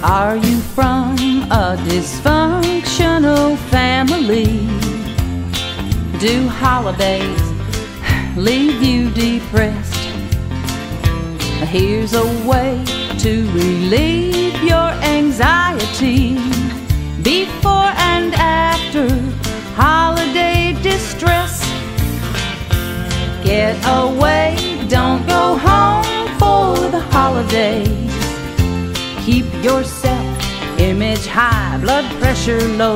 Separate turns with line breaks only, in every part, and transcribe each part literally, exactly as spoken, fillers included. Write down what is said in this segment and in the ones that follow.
Are you from a dysfunctional family? Do holidays leave you depressed? Here's a way to relieve your anxiety before and after holiday distress. Get away, don't go home for the holidays. Keep your self-image high, blood pressure low.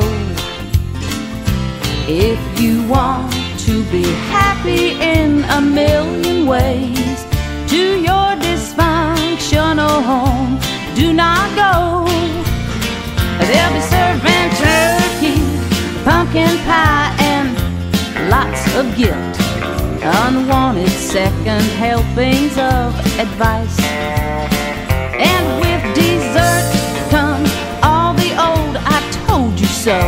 If you want to be happy in a million ways, to your dysfunctional home, do not go. They'll be serving turkey, pumpkin pie, and lots of guilt. Unwanted second helpings of advice. And with dessert comes all the old I told you so.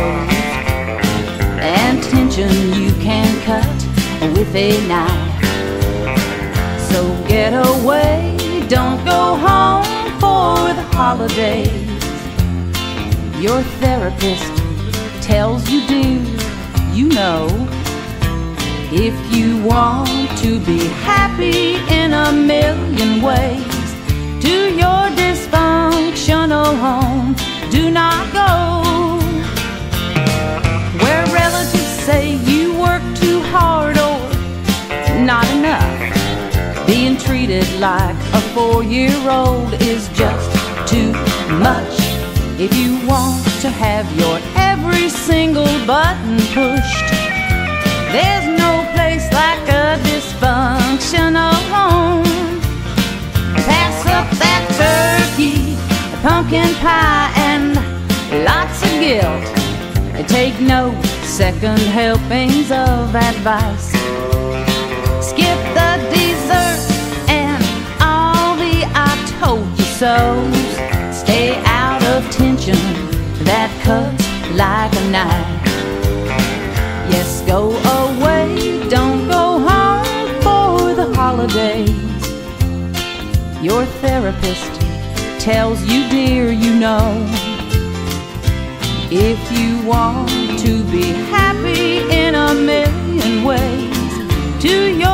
And tension you can cut with a knife. So get away, don't go home for the holidays. Your therapist tells you, dear, you know, if you want to be happy in a million ways, to your dysfunctional home, do not go. Where relatives say you work too hard or not enough. Being treated like a four-year-old is just too much. If you want to have your every single button pushed, there's no place like a dysfunctional home. Pass up that turkey, pumpkin pie, and lots of guilt. Take no second helpings of advice. Skip the dessert and all the I told you so's. Stay out of tension that cuts like a knife. Yes, go away, don't go home for the holidays. Your therapist tells you, dear, you know, if you want to be happy in a million ways, to your